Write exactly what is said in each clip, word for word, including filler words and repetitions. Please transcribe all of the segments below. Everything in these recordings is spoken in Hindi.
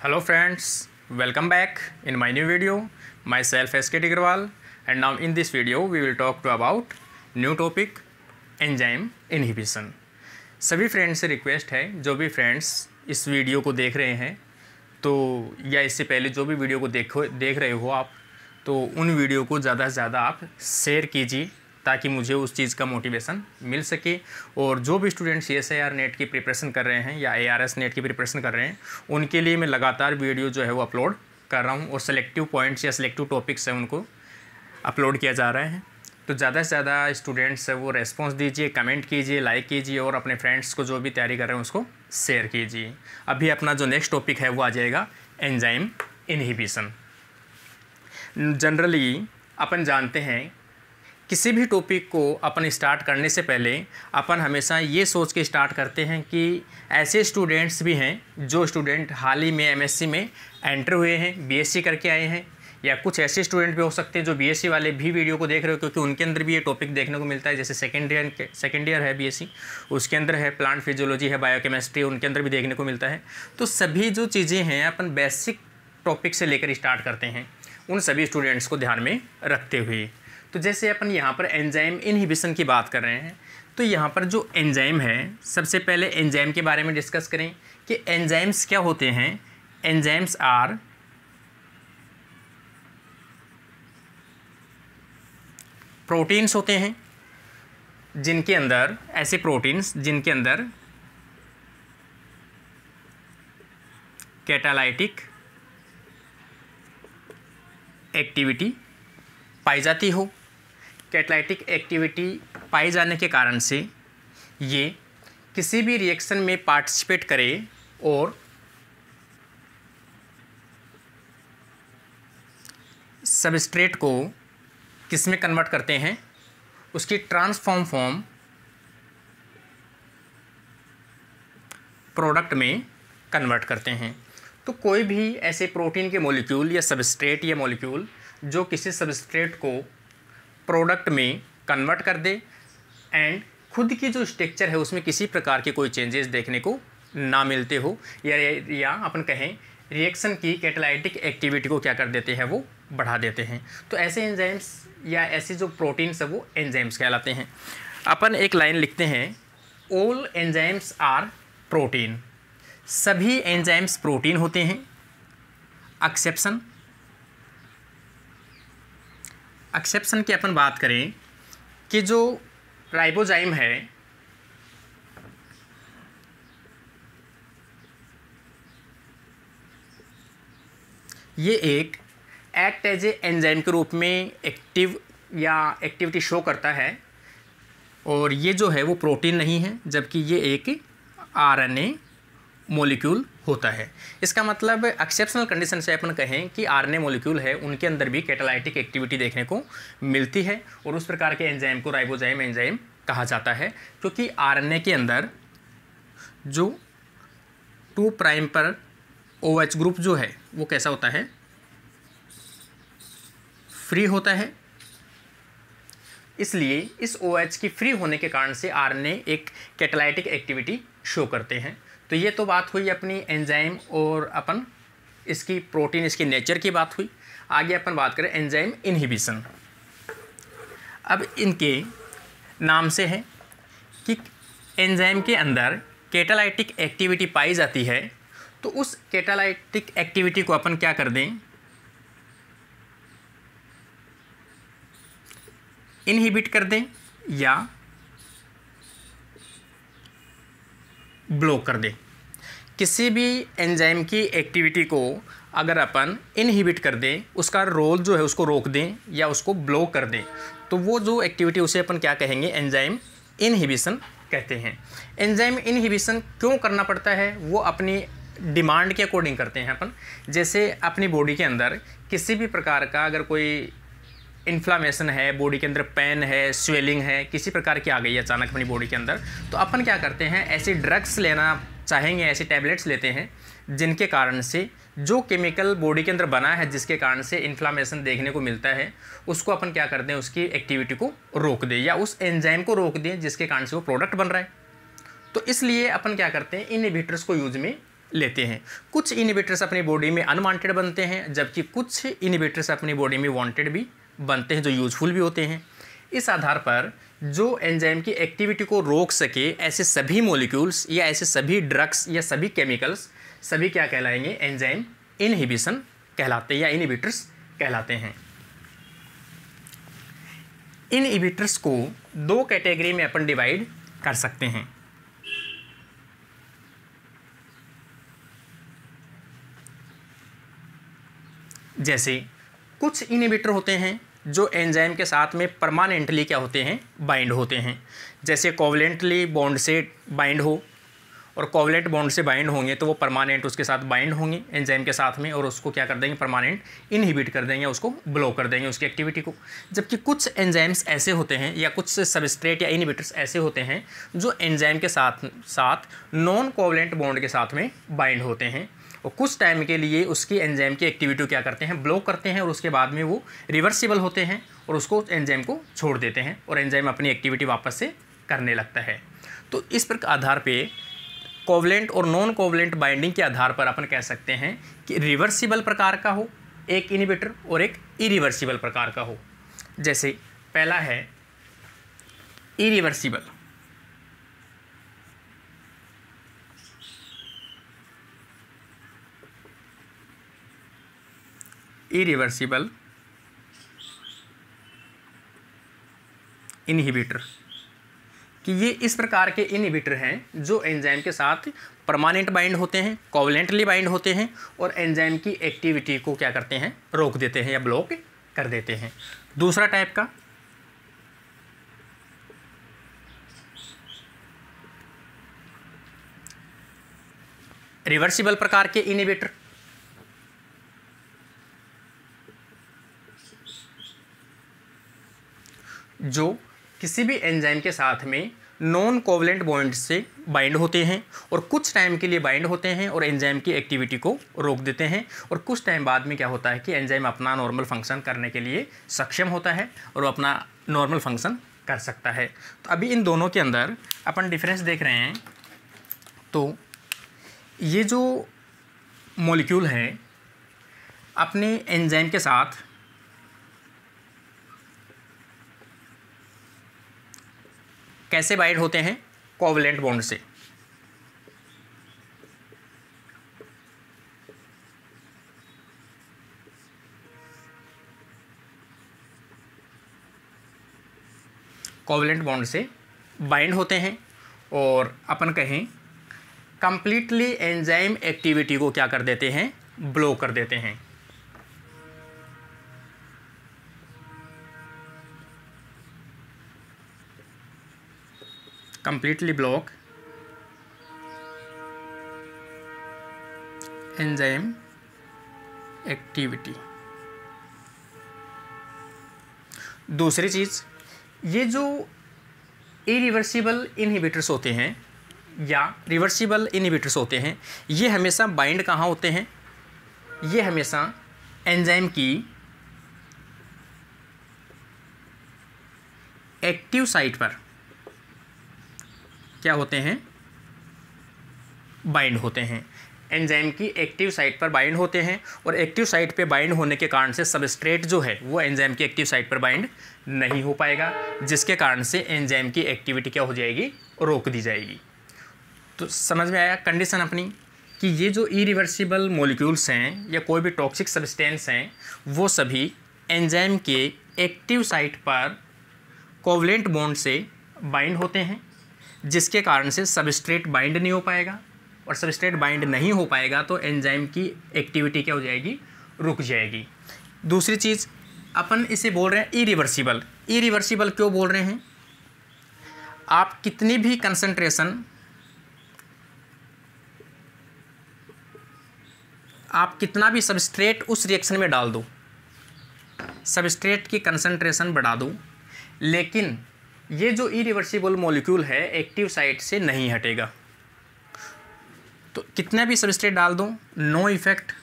Hello friends, welcome back in my new video. Myself S K Tigrawal, and now in this video we will talk to about new topic enzyme inhibition. सभी फ्रेंड्स से रिक्वेस्ट है, जो भी फ्रेंड्स इस वीडियो को देख रहे हैं तो या इससे पहले जो भी वीडियो को देखो देख रहे हो आप, तो उन वीडियो को ज़्यादा से ज़्यादा आप शेयर कीजिए ताकि मुझे उस चीज़ का मोटिवेशन मिल सके। और जो भी student C S I R NET की प्रिपरेशन कर रहे हैं या ए आर एस नेट की प्रिपरेशन कर रहे हैं, उनके लिए मैं लगातार वीडियो जो है वो अपलोड कर रहा हूँ और सेलेक्टिव पॉइंट्स या सेलेक्टिव टॉपिक्स हैं उनको अपलोड किया जा रहा है। तो ज़्यादा से ज़्यादा स्टूडेंट्स है वो रेस्पॉन्स दीजिए, कमेंट कीजिए, लाइक कीजिए और अपने फ्रेंड्स को जो भी तैयारी कर रहे हैं उसको शेयर कीजिए। अभी अपना जो नेक्स्ट टॉपिक है वो आ जाएगा एंजाइम इनहिबिशन। जनरली अपन जानते हैं किसी भी टॉपिक को अपन स्टार्ट करने से पहले अपन हमेशा ये सोच के स्टार्ट करते हैं कि ऐसे स्टूडेंट्स भी हैं जो स्टूडेंट हाल ही में एम एस सी में एंटर हुए हैं, बी एस सी करके आए हैं, या कुछ ऐसे स्टूडेंट भी हो सकते हैं जो बी एस सी वाले भी वीडियो को देख रहे हो, क्योंकि उनके अंदर भी ये टॉपिक देखने को मिलता है। जैसे सेकेंड ईयर सेकेंड ईयर है बी एस सी, उसके अंदर है प्लांट फिजियोलॉजी है, बायोकेमिस्ट्री, उनके अंदर भी देखने को मिलता है। तो सभी जो चीज़ें हैं अपन बेसिक टॉपिक से लेकर स्टार्ट करते हैं, उन सभी स्टूडेंट्स को ध्यान में रखते हुए। तो जैसे अपन यहाँ पर एंजाइम इनहिबिशन की बात कर रहे हैं, तो यहाँ पर जो एंजाइम है, सबसे पहले एंजाइम के बारे में डिस्कस करें कि एंजाइम्स क्या होते हैं। एंजाइम्स आर प्रोटीन्स होते हैं जिनके अंदर ऐसे प्रोटीन्स जिनके अंदर कैटालाइटिक एक्टिविटी पाई जाती हो। कैटालाइटिक एक्टिविटी पाई जाने के कारण से ये किसी भी रिएक्शन में पार्टिसिपेट करे और सबस्ट्रेट को किस में कन्वर्ट करते हैं, उसकी ट्रांसफॉर्म फॉर्म प्रोडक्ट में कन्वर्ट करते हैं। तो कोई भी ऐसे प्रोटीन के मॉलिक्यूल या सबस्ट्रेट या मॉलिक्यूल जो किसी सबस्ट्रेट को प्रोडक्ट में कन्वर्ट कर दे एंड खुद की जो स्ट्रक्चर है उसमें किसी प्रकार के कोई चेंजेस देखने को ना मिलते हो, या या अपन कहें रिएक्शन की कैटालाइटिक एक्टिविटी को क्या कर देते हैं, वो बढ़ा देते हैं। तो ऐसे एंजाइम्स या ऐसे जो प्रोटीन्स है वो एंजाइम्स कहलाते हैं। अपन एक लाइन लिखते हैं, ऑल एंजाइम्स आर प्रोटीन। सभी एंजाइम्स प्रोटीन होते हैं, एक्सेप्शन एक्सेप्शन की अपन बात करें कि जो राइबोजाइम है ये एक एक्ट एज ए एंजाइम के रूप में एक्टिव या एक्टिविटी शो करता है, और ये जो है वो प्रोटीन नहीं है, जबकि ये एक आरएनए मॉलिक्यूल होता है। इसका मतलब एक्सेप्शनल कंडीशन से अपन कहें कि आरएनए मॉलिक्यूल है, उनके अंदर भी कैटालाइटिक एक्टिविटी देखने को मिलती है, और उस प्रकार के एंजाइम को राइबोजाइम एंजाइम कहा जाता है। क्योंकि आरएनए के अंदर जो टू प्राइम पर ओ एच ग्रुप जो है वो कैसा होता है, फ्री होता है। इसलिए इस ओ एच की फ्री होने के कारण से आरएनए एक कैटालाइटिक एक्टिविटी शो करते हैं। तो ये तो बात हुई अपनी एंजाइम और अपन इसकी प्रोटीन, इसकी नेचर की बात हुई। आगे अपन बात करें एंजाइम इनहिबिशन। अब इनके नाम से है कि एंजाइम के अंदर कैटालाइटिक एक्टिविटी पाई जाती है, तो उस कैटालाइटिक एक्टिविटी को अपन क्या कर दें, इनहिबिट कर दें या ब्लॉक कर दें। किसी भी एंजाइम की एक्टिविटी को अगर अपन इनहिबिट कर दें, उसका रोल जो है उसको रोक दें या उसको ब्लॉक कर दें, तो वो जो एक्टिविटी उसे अपन क्या कहेंगे, एंजाइम इनहिबिशन कहते हैं। एंजाइम इनहिबिशन क्यों करना पड़ता है, वो अपनी डिमांड के अकॉर्डिंग करते हैं अपन। जैसे अपनी बॉडी के अंदर किसी भी प्रकार का अगर कोई इन्फ्लामेशन है, बॉडी के अंदर पेन है, स्वेलिंग है, किसी प्रकार की आ गई है अचानक अपनी बॉडी के अंदर, तो अपन क्या करते हैं, ऐसी ड्रग्स लेना चाहेंगे, ऐसी टैबलेट्स लेते हैं जिनके कारण से जो केमिकल बॉडी के अंदर बना है, जिसके कारण से इन्फ्लामेशन देखने को मिलता है, उसको अपन क्या करते हैं, उसकी एक्टिविटी को रोक दें या उस एंजाइम को रोक दें जिसके कारण से वो प्रोडक्ट बन रहा है। तो इसलिए अपन क्या करते हैं, इनहिबिटर्स को यूज में लेते हैं। कुछ इनहिबिटर्स अपनी बॉडी में अनवांटेड बनते हैं, जबकि कुछ इनहिबिटर्स अपनी बॉडी में वांटेड भी बनते हैं, जो यूजफुल भी होते हैं। इस आधार पर जो एंजाइम की एक्टिविटी को रोक सके ऐसे सभी मॉलिक्यूल्स या ऐसे सभी ड्रग्स या सभी केमिकल्स सभी क्या कहलाएंगे, एंजाइम इनहिबिशन कहलाते हैं या इनहिबिटर्स कहलाते हैं। इनहिबिटर्स को दो कैटेगरी में अपन डिवाइड कर सकते हैं। जैसे कुछ इनहिबिटर होते हैं जो एंजाइम के साथ में परमानेंटली क्या होते हैं, बाइंड होते हैं। जैसे कोवलेंटली बॉन्ड से बाइंड हो, और कोवलेंट बॉन्ड से बाइंड होंगे तो वो परमानेंट उसके साथ बाइंड होंगे एंजाइम के साथ में, और उसको क्या कर देंगे, परमानेंट इनहिबिट कर देंगे, उसको ब्लॉक कर देंगे उसकी एक्टिविटी को। जबकि कुछ एंजाइम्स ऐसे होते हैं या कुछ सबस्ट्रेट या इनहिबिटर्स ऐसे होते हैं जो एंजाइम के साथ साथ नॉन कोवलेंट बॉन्ड के साथ में बाइंड होते हैं, और कुछ टाइम के लिए उसकी एंजाइम की एक्टिविटी क्या करते हैं, ब्लॉक करते हैं, और उसके बाद में वो रिवर्सिबल होते हैं और उसको एंजाइम को छोड़ देते हैं और एंजाइम अपनी एक्टिविटी वापस से करने लगता है। तो इस पर आधार पे कोवलेंट और नॉन कोवलेंट बाइंडिंग के आधार पर अपन कह सकते हैं कि रिवर्सिबल प्रकार का हो एक इनहिबिटर और एक इरिवर्सिबल प्रकार का हो। जैसे पहला है इरिवर्सिबल। इरिवर्सिबल इनहिबिटर कि ये इस प्रकार के इनहिबिटर हैं जो एंजाइम के साथ परमानेंट बाइंड होते हैं, कोवलेंटली बाइंड होते हैं, और एंजाइम की एक्टिविटी को क्या करते हैं, रोक देते हैं या ब्लॉक कर देते हैं। दूसरा टाइप का रिवर्सिबल प्रकार के इनहिबिटर, जो किसी भी एंजाइम के साथ में नॉन कोवलेंट बॉन्ड से बाइंड होते हैं और कुछ टाइम के लिए बाइंड होते हैं और एंजाइम की एक्टिविटी को रोक देते हैं, और कुछ टाइम बाद में क्या होता है कि एंजाइम अपना नॉर्मल फंक्शन करने के लिए सक्षम होता है और वो अपना नॉर्मल फंक्शन कर सकता है। तो अभी इन दोनों के अंदर अपन डिफरेंस देख रहे हैं। तो ये जो मॉलिक्यूल है अपने एंजाइम के साथ कैसे बाइंड होते हैं, कोवलेंट बॉन्ड से। कोवलेंट बॉन्ड से बाइंड होते हैं और अपन कहें कंप्लीटली एंजाइम एक्टिविटी को क्या कर देते हैं, ब्लॉक कर देते हैं। completely block enzyme activity। दूसरी चीज़, ये जो इरिवर्सिबल इनहिबिटर्स होते हैं या रिवर्सिबल इनहिबिटर्स होते हैं, ये हमेशा बाइंड कहाँ होते हैं, ये हमेशा एंजाइम की एक्टिव साइट पर क्या होते हैं, बाइंड होते हैं। एंजाइम की एक्टिव साइट पर बाइंड होते हैं, और एक्टिव साइट पे बाइंड होने के कारण से सबस्ट्रेट जो है वो एंजाइम की एक्टिव साइट पर बाइंड नहीं हो पाएगा, जिसके कारण से एंजाइम की एक्टिविटी क्या हो जाएगी, रोक दी जाएगी। तो समझ में आया कंडीशन अपनी कि ये जो इरिवर्सिबल मॉलिक्यूल्स हैं या कोई भी टॉक्सिक सब्सटेंस हैं वो सभी एंजाइम के एक्टिव साइट पर कोवलेंट बॉन्ड से बाइंड होते हैं, जिसके कारण से सबस्ट्रेट बाइंड नहीं हो पाएगा, और सबस्ट्रेट बाइंड नहीं हो पाएगा तो एंजाइम की एक्टिविटी क्या हो जाएगी, रुक जाएगी। दूसरी चीज़ अपन इसे बोल रहे हैं इरिवर्सिबल। इरिवर्सिबल क्यों बोल रहे हैं, आप कितनी भी कंसंट्रेशन आप कितना भी सबस्ट्रेट उस रिएक्शन में डाल दो, सबस्ट्रेट की कंसंट्रेशन बढ़ा दो, लेकिन ये जो इरिवर्सिबल मॉलिक्यूल है एक्टिव साइट से नहीं हटेगा। तो कितना भी सबस्ट्रेट डाल दो, नो इफेक्ट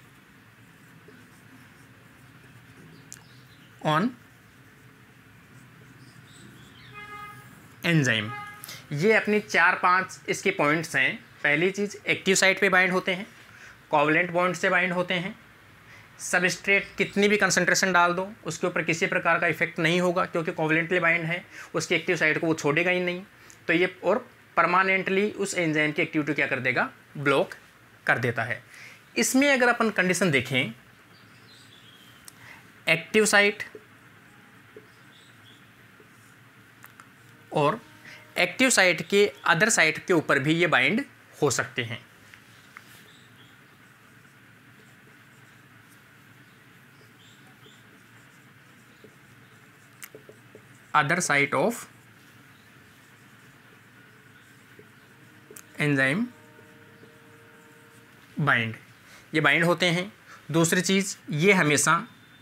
ऑन एंजाइम। ये अपनी चार पांच इसके पॉइंट्स हैं पहली चीज़ एक्टिव साइट पे बाइंड होते हैं, कोवलेंट बॉन्ड से बाइंड होते हैं। सबस्ट्रेट कितनी भी कंसंट्रेशन डाल दो उसके ऊपर किसी प्रकार का इफेक्ट नहीं होगा, क्योंकि कोवलेंटली बाइंड है, उसकी एक्टिव साइट को वो छोड़ेगा ही नहीं। तो ये और परमानेंटली उस एंजाइम की एक्टिविटी क्या कर देगा, ब्लॉक कर देता है। इसमें अगर अपन कंडीशन देखें, एक्टिव साइट और एक्टिव साइट के अदर साइट के ऊपर भी ये बाइंड हो सकते हैं। Other site of enzyme bind, ये बाइंड होते हैं। दूसरी चीज़, ये हमेशा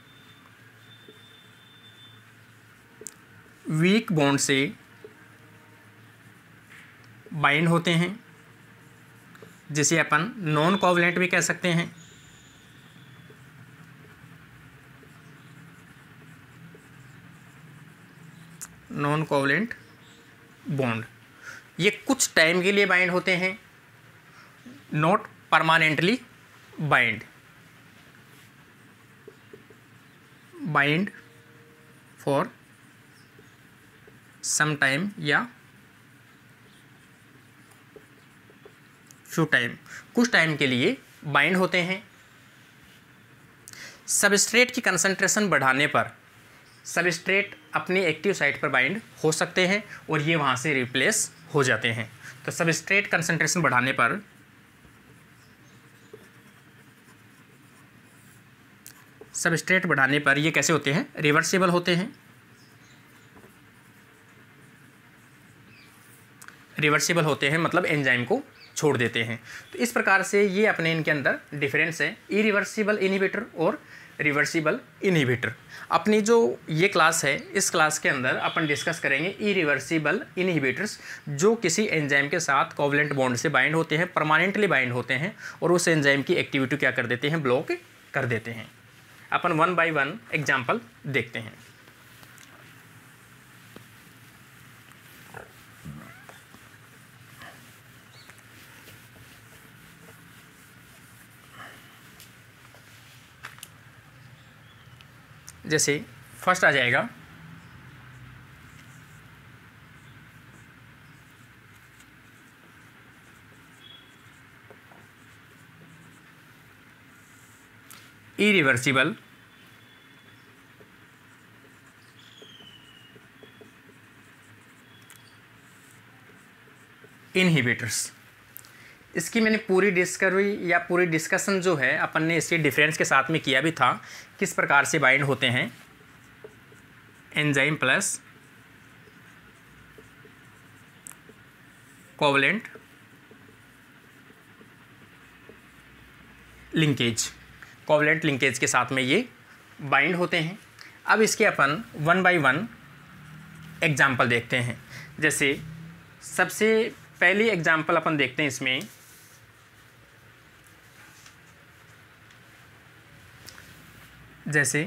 वीक बॉन्ड से बाइंड होते हैं, जिसे अपन नॉन कोवलेंट भी कह सकते हैं। नॉन कोवलेंट बॉन्ड, ये कुछ टाइम के लिए बाइंड होते हैं, not permanently bind. Bind for some time या फ्यू टाइम, कुछ टाइम के लिए बाइंड होते हैं। सबस्ट्रेट की कंसंट्रेशन बढ़ाने पर सबस्ट्रेट अपनी एक्टिव साइट पर बाइंड हो सकते हैं और ये वहाँ से रिप्लेस हो जाते हैं। तो सबस्ट्रेट कंसंट्रेशन बढ़ाने पर सबस्ट्रेट बढ़ाने पर ये कैसे होते हैं, रिवर्सिबल होते हैं। रिवर्सिबल होते हैं मतलब एंजाइम को छोड़ देते हैं। तो इस प्रकार से ये अपने इनके अंदर डिफरेंस है, इरिवर्सिबल इनहिबिटर और रिवर्सिबल इनहिबिटर। अपनी जो ये क्लास है, इस क्लास के अंदर अपन डिस्कस करेंगे इरिवर्सिबल इनहिबिटर्स, जो किसी एंजाइम के साथ कोवलेंट बॉन्ड से बाइंड होते हैं, परमानेंटली बाइंड होते हैं और उस एंजाइम की एक्टिविटी क्या कर देते हैं, ब्लॉक कर देते हैं। अपन वन बाय वन एग्जाम्पल देखते हैं। जैसे फर्स्ट आ जाएगा इरिवर्सिबल इनहिबिटर्स। इसकी मैंने पूरी डिस्कवरी या पूरी डिस्कशन जो है अपन ने इसके डिफरेंस के साथ में किया भी था, किस प्रकार से बाइंड होते हैं enzyme plus covalent linkage, covalent linkage के साथ में ये बाइंड होते हैं। अब इसके अपन वन बाय वन एग्जाम्पल देखते हैं। जैसे सबसे पहली एग्जाम्पल अपन देखते हैं इसमें, जैसे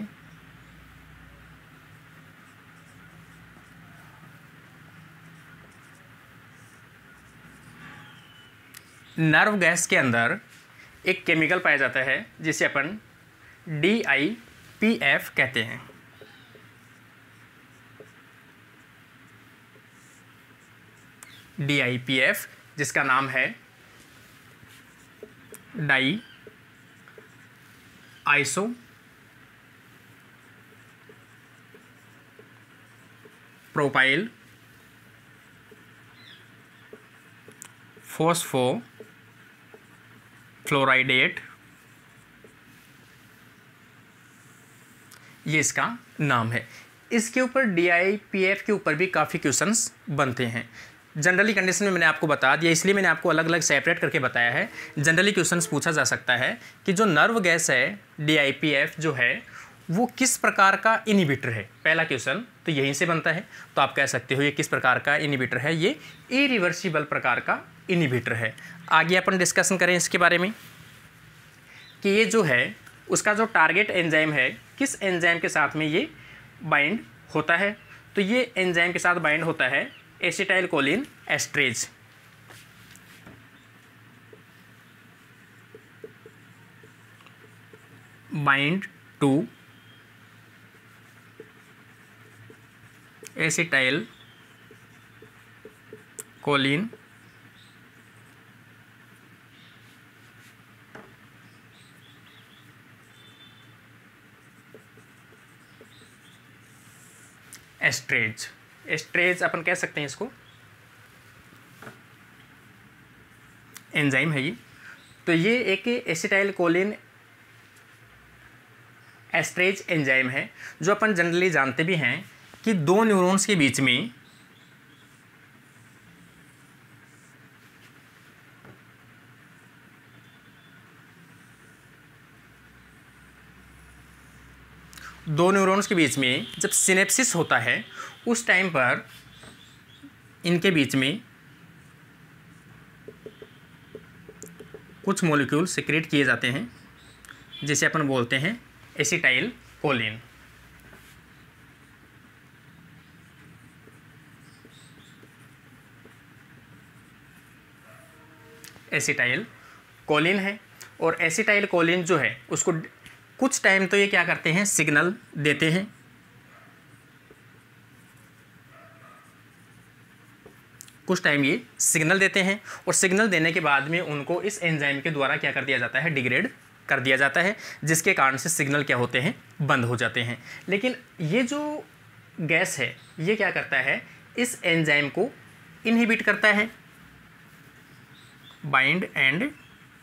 नर्व गैस के अंदर एक केमिकल पाया जाता है जिसे अपन डी आई पी एफ कहते हैं। डी आई पी एफ जिसका नाम है diisopropyl phosphofluoridate, ये इसका नाम है। इसके ऊपर डी आई पी एफ के ऊपर भी काफ़ी क्वेश्चंस बनते हैं। जनरली कंडीशन में मैंने आपको बता दिया, इसलिए मैंने आपको अलग अलग सेपरेट करके बताया है। जनरली क्वेश्चंस पूछा जा सकता है कि जो नर्व गैस है डी आई पी एफ जो है वो किस प्रकार का इनहिबिटर है। पहला क्वेश्चन तो यहीं से बनता है, तो आप कह सकते हो ये किस प्रकार का इनहिबिटर है, ये इरिवर्सिबल प्रकार का इनहिबिटर है। आगे अपन डिस्कशन करें इसके बारे में कि ये जो है उसका जो टारगेट एंजाइम है किस एंजाइम के साथ में ये बाइंड होता है। तो ये एंजाइम के साथ बाइंड होता है acetyl choline esterase. Bind to acetyl choline esterase. Esterase अपन कह सकते हैं इसको, एंजाइम है ये। तो ये एक एसिटाइल कोलिन एस्ट्रेज एंजाइम है, जो अपन जनरली जानते भी हैं कि दो न्यूरॉन्स के बीच में दो न्यूरॉन्स के बीच में जब सिनेप्सिस होता है उस टाइम पर इनके बीच में कुछ मॉलिक्यूल सिक्रेट किए जाते हैं, जिसे अपन बोलते हैं एसिटाइल कोलिन। एसिटाइल कोलिन है, और एसिटाइल कोलिन जो है उसको कुछ टाइम तो ये क्या करते हैं, सिग्नल देते हैं। कुछ टाइम ये सिग्नल देते हैं, और सिग्नल देने के बाद में उनको इस एंजाइम के द्वारा क्या कर दिया जाता है, डिग्रेड कर दिया जाता है, जिसके कारण से सिग्नल क्या होते हैं, बंद हो जाते हैं। लेकिन ये जो गैस है ये क्या करता है, इस एंजाइम को इनहिबिट करता है, बाइंड एंड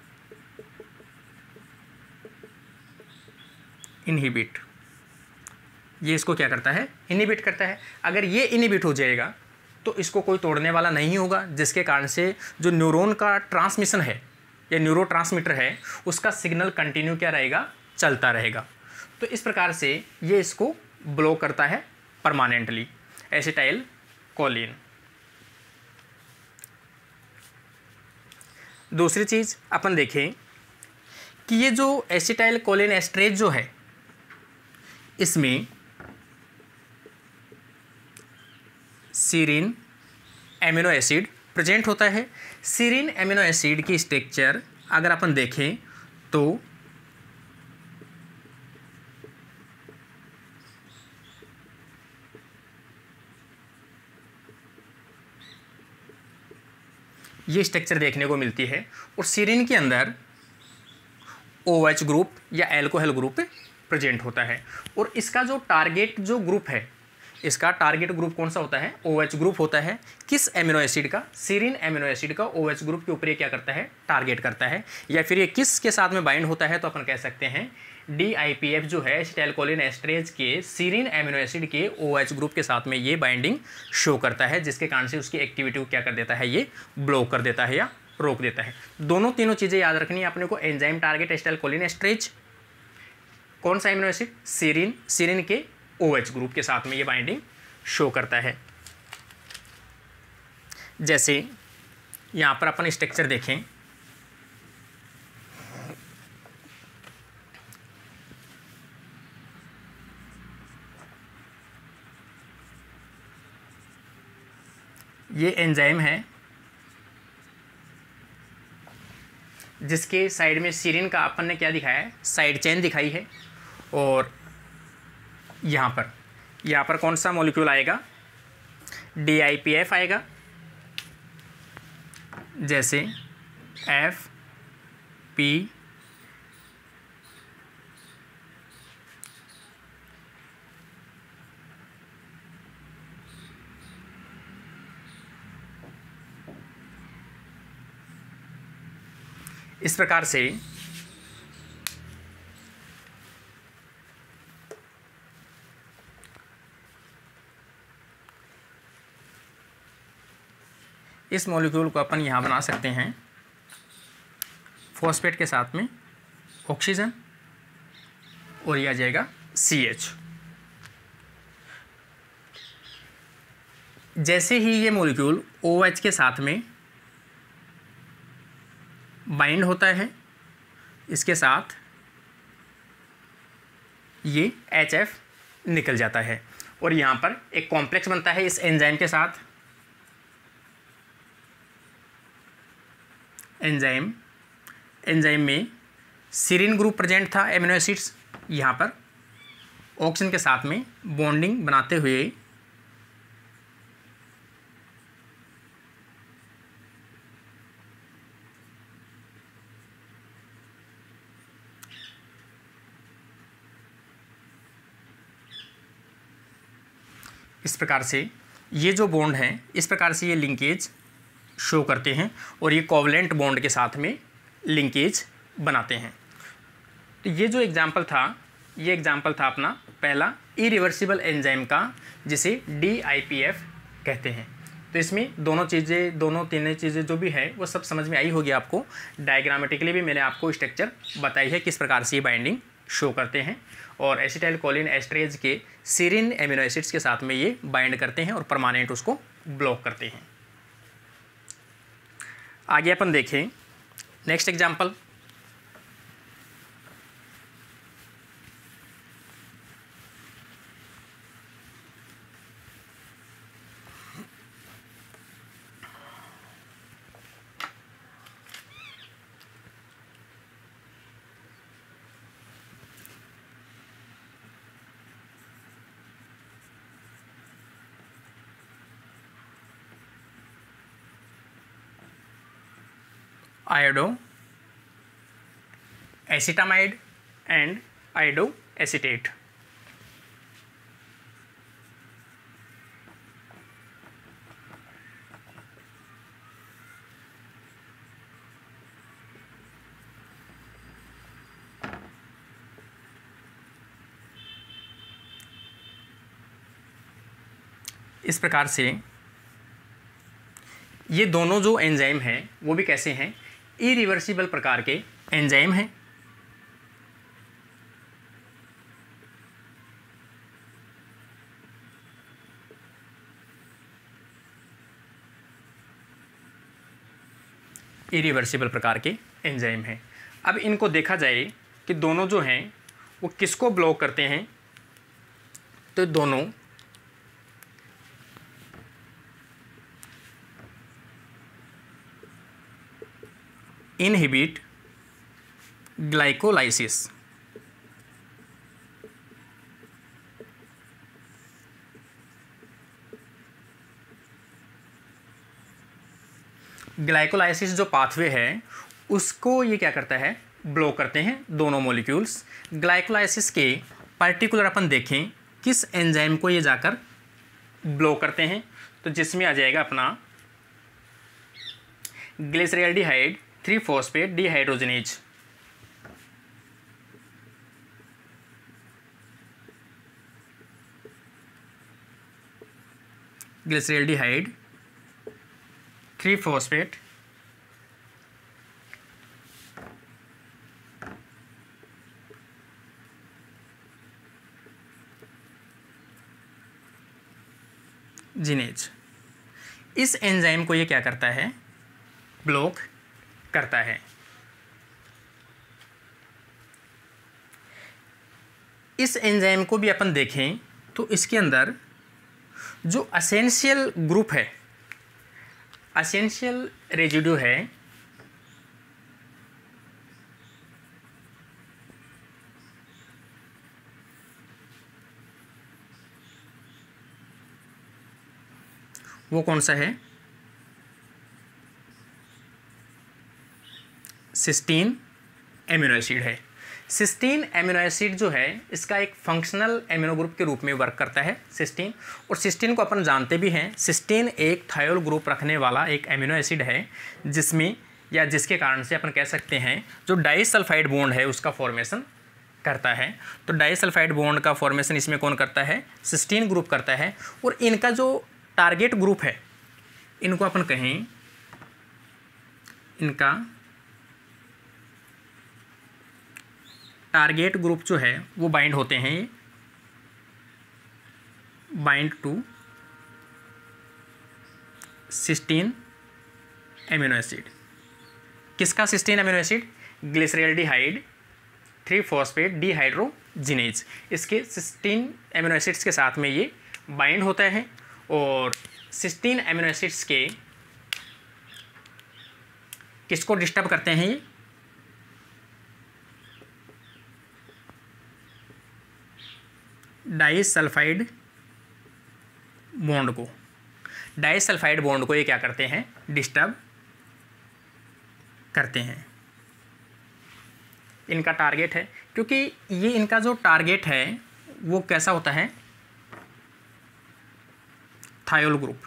इनहिबिट। ये इसको क्या करता है, इनहिबिट करता है। अगर ये इनहिबिट हो जाएगा तो इसको कोई तोड़ने वाला नहीं होगा, जिसके कारण से जो न्यूरॉन का ट्रांसमिशन है या न्यूरोट्रांसमीटर है उसका सिग्नल कंटिन्यू क्या रहेगा, चलता रहेगा। तो इस प्रकार से ये इसको ब्लॉक करता है परमानेंटली, एसिटाइल कोलिन। दूसरी चीज़ अपन देखें कि ये जो एसिटाइल कोलिन एस्ट्रेज जो है इसमें सीरीन एमिनो एसिड प्रेजेंट होता है। सीरीन एमिनो एसिड की स्ट्रक्चर अगर अपन देखें तो ये स्ट्रक्चर देखने को मिलती है, और सीरीन के अंदर OH ग्रुप या एल्कोहल ग्रुप प्रेजेंट होता है। और इसका जो टारगेट जो ग्रुप है, इसका टारगेट ग्रुप कौन सा होता है, OH ग्रुप होता है। किस एमिनो एसिड का, सीरीन एमिनो एसिड का OH ग्रुप के ऊपर ये क्या करता है, टारगेट करता है। या फिर ये किस के साथ में बाइंड होता है, तो अपन कह सकते हैं डी आई पी एफ जो है एसिटाइल कोलिन एस्ट्रेज के सीरीन एमिनो एसिड के OH ग्रुप के साथ में ये बाइंडिंग शो करता है, जिसके कारण से उसकी एक्टिविटी को क्या कर देता है, ये ब्लॉक कर देता है या रोक देता है। दोनों तीनों चीज़ें याद रखनी है अपने को। Enzyme target acetyl choline esterase, कौन सा एमिनो एसिड, सीरीन, सीरीन के OH ग्रुप के साथ में ये बाइंडिंग शो करता है। जैसे यहाँ पर अपन स्ट्रक्चर देखें, ये एंजाइम है जिसके साइड में सीरीन का अपन ने क्या दिखाया है, साइड चेन दिखाई है। और यहाँ पर यहाँ पर कौन सा मॉलिक्यूल आएगा, डी आई पी एफ आएगा। जैसे एफ पी इस प्रकार से इस मॉलिक्यूल को अपन यहाँ बना सकते हैं फॉस्फेट के साथ में ऑक्सीजन, और यह आ जाएगा सी एच। जैसे ही ये मॉलिक्यूल OH के साथ में बाइंड होता है, इसके साथ ये एच एफ निकल जाता है, और यहाँ पर एक कॉम्प्लेक्स बनता है इस एंजाइम के साथ। एंजाइम एंजाइम में सीरीन ग्रुप प्रेजेंट था, एमिनो एसिड्स यहाँ पर ऑक्सीजन के साथ में बॉन्डिंग बनाते हुए इस प्रकार से ये जो बॉन्ड हैं इस प्रकार से ये लिंकेज शो करते हैं और ये कोवलेंट बॉन्ड के साथ में लिंकेज बनाते हैं। तो ये जो एग्जाम्पल था ये एग्जाम्पल था अपना पहला इरिवर्सिबल एंजाइम का, जिसे डी आई पी एफ कहते हैं। तो इसमें दोनों चीज़ें दोनों तीनों चीज़ें जो भी है वो सब समझ में आई होगी आपको। डायग्रामेटिकली भी मैंने आपको स्ट्रक्चर बताई है किस प्रकार से ये बाइंडिंग शो करते हैं, और एसिटाइल कोलिन एस्टरेज के सीरीन एमिनो एसिड्स के साथ में ये बाइंड करते हैं और परमानेंट उसको ब्लॉक करते हैं। आगे अपन देखें next example. Iodoacetamide and iodoacetate. इस प्रकार से ये दोनों जो एंजाइम हैं वो भी कैसे हैं, इरिवर्सिबल प्रकार के एंजाइम हैं। इरिवर्सिबल प्रकार के एंजाइम हैं। अब इनको देखा जाए कि दोनों जो हैं वो किसको ब्लॉक करते हैं, तो दोनों इनहिबिट ग्लाइकोलाइसिस। ग्लाइकोलाइसिस जो पाथवे है उसको ये क्या करता है, ब्लॉक करते हैं दोनों मॉलिक्यूल्स। ग्लाइकोलाइसिस के पर्टिकुलर अपन देखें किस एंजाइम को ये जाकर ब्लॉक करते हैं, तो जिसमें आ जाएगा अपना glyceraldehyde three phosphate dehydrogenase. Glyceraldehyde three phosphate जिनेज। इस एंजाइम को ये क्या करता है, ब्लॉक करता है। इस एंजाइम को भी अपन देखें तो इसके अंदर जो एसेंशियल ग्रुप है, एसेंशियल रेजिड्यू है, वो कौन सा है, सिस्टीन एमिनो एसिड है। सिस्टीन एमिनो एसिड जो है इसका एक फंक्शनल एमिनो ग्रुप के रूप में वर्क करता है सिस्टीन। और सिस्टीन को अपन जानते भी हैं, सिस्टीन एक थायोल ग्रुप रखने वाला एक एमिनो एसिड है, जिसमें या जिसके कारण से अपन कह सकते हैं जो डाइसल्फाइड बॉन्ड है उसका फॉर्मेशन करता है। तो डाइसल्फाइड बॉन्ड का फॉर्मेशन इसमें कौन करता है, सिस्टीन ग्रुप करता है। और इनका जो टारगेट ग्रुप है, इनको अपन कहें, इनका टारगेट ग्रुप जो है वो बाइंड होते हैं, bind to cysteine amino acid. किसका cysteine amino acid, glyceraldehyde three phosphate dehydrogenase. इसके सिस्टीन एमिनो एसिड्स के साथ में ये बाइंड होता है और सिस्टीन एमिनो एसिड्स के किसको डिस्टर्ब करते हैं, ये डाइसल्फाइड बॉन्ड को डाइसल्फाइड बॉन्ड को ये क्या करते हैं, डिस्टर्ब करते हैं। इनका टारगेट है, क्योंकि ये इनका जो टारगेट है वो कैसा होता है, थायोल ग्रुप।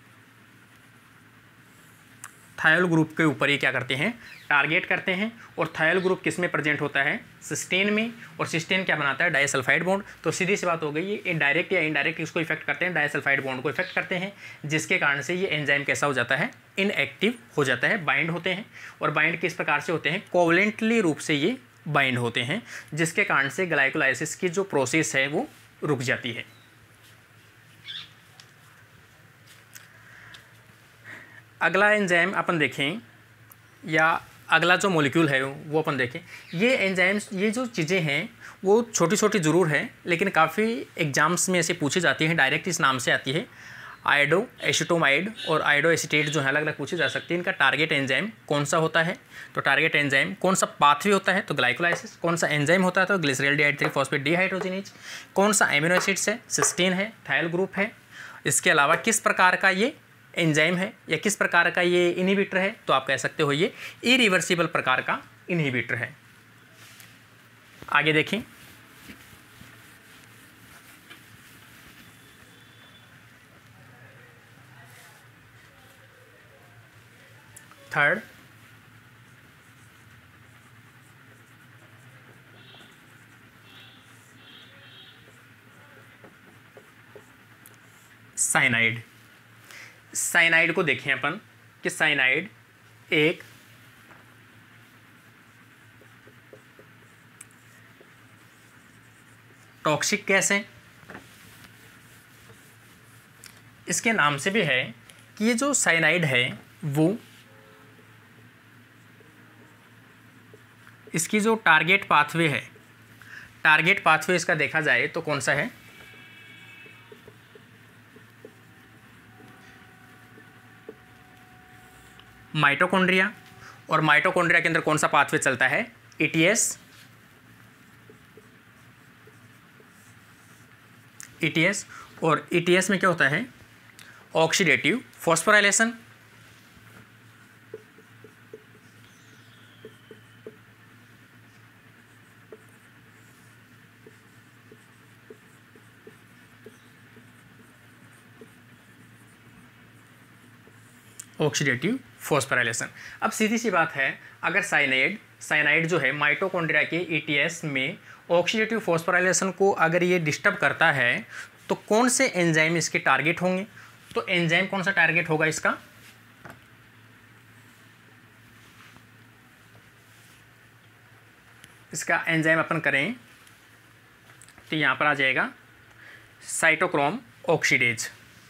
थायोल ग्रुप के ऊपर ये क्या करते हैं, टारगेट करते हैं। और थायोल ग्रुप किस में प्रेजेंट होता है, सिस्टीन में। और सिस्टीन क्या बनाता है, डाइसल्फाइड बॉन्ड। तो सीधी सी बात हो गई, ये डायरेक्ट या इनडायरेक्ट इसको इफेक्ट करते हैं, डाइसल्फाइड बॉन्ड को इफेक्ट करते हैं, जिसके कारण से ये एंजाइम कैसा हो जाता है, इनएक्टिव हो जाता है, बाइंड होते हैं। और बाइंड किस प्रकार से होते हैं, कोवलेंटली रूप से ये बाइंड होते हैं, जिसके कारण से ग्लाइकोलाइसिस की जो प्रोसेस है वो रुक जाती है। अगला एंजाइम अपन देखें, या अगला जो मॉलिक्यूल है वो अपन देखें। ये एंजाइम्स, ये जो चीज़ें हैं वो छोटी छोटी ज़रूर है, लेकिन काफ़ी एग्जाम्स में ऐसे पूछी जाती हैं, डायरेक्ट इस नाम से आती है। आयोडो एसिटोमाइड और आयोडो एसिटेट जो है अलग अलग पूछी जा सकती है। इनका टारगेट एंजाइम कौन सा होता है, तो टारगेट एंजाइम कौन सा पाथवे होता है, तो ग्लाइकोलाइसिस। कौन सा एंजाइम होता है, तो ग्लिसरॉल डिहाइड्रो फॉस्फेट डिहाइड्रोजिनेज। कौन सा एमिनो एसिड्स है, सिस्टीन है, थायल ग्रुप है। इसके अलावा किस प्रकार का ये एंजाइम है या किस प्रकार का ये इनहिबिटर है, तो आप कह सकते हो ये इरिवर्सिबल प्रकार का इनहिबिटर है। आगे देखें, थर्ड साइनाइड। साइनाइड को देखें अपन कि साइनाइड एक टॉक्सिक गैस है। इसके नाम से भी है कि ये जो साइनाइड है वो इसकी जो टारगेट पाथवे है, टारगेट पाथवे इसका देखा जाए तो कौन सा है, माइटोकॉन्ड्रिया। और माइटोकॉन्ड्रिया के अंदर कौन सा पाथवे चलता है, ईटीएस। ईटीएस और ईटीएस में क्या होता है, ऑक्सीडेटिव फॉस्फोराइलेशन। Oxidative phosphorylation. अब सीधी सी बात है, अगर साइनाइड साइनाइड जो है माइटोकॉन्ड्रिया के ईटीएस में ऑक्सीडेटिव फॉस्फोराइलेशन को अगर ये डिस्टर्ब करता है तो कौन से एंजाइम इसके टारगेट होंगे, तो एंजाइम कौन सा टारगेट होगा इसका, इसका एंजाइम अपन करें तो यहाँ पर आ जाएगा साइटोक्रोम ऑक्सीडेज।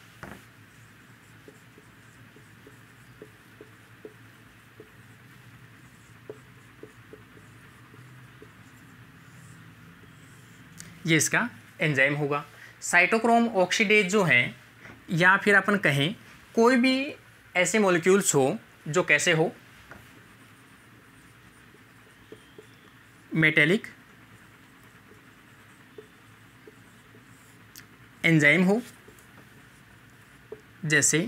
ये इसका एंजाइम होगा। साइटोक्रोम ऑक्सीडेज जो हैं, या फिर अपन कहें कोई भी ऐसे मॉलिक्यूल्स हो जो कैसे हो, मेटेलिक एंजाइम हो, जैसे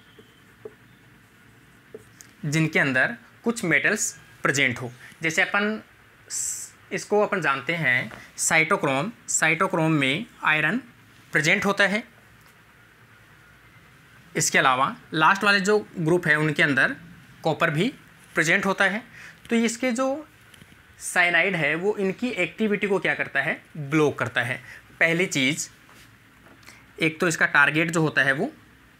जिनके अंदर कुछ मेटल्स प्रेजेंट हो। जैसे अपन इसको अपन जानते हैं साइटोक्रोम, साइटोक्रोम में आयरन प्रेजेंट होता है। इसके अलावा लास्ट वाले जो ग्रुप है उनके अंदर कॉपर भी प्रेजेंट होता है। तो इसके जो साइनाइड है वो इनकी एक्टिविटी को क्या करता है, ब्लॉक करता है। पहली चीज़, एक तो इसका टारगेट जो होता है वो